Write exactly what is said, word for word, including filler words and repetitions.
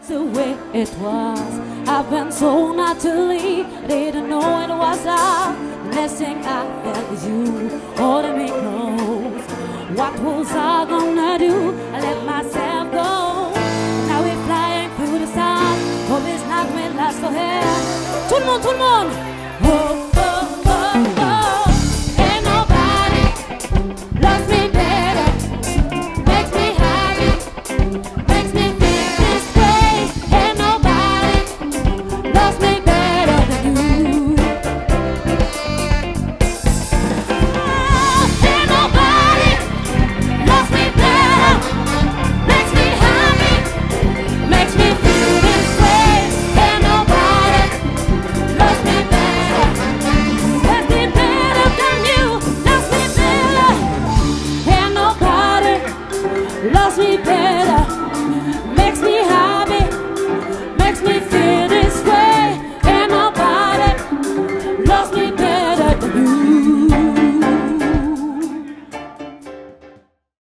the way it was. Happened so naturally, didn't know it was love. The next thing I felt was you holding me close. What was I gonna do? I let myself go. Now we're flying through the stars. Hope it's not will last forever. Tout le monde, tout le monde. Oh.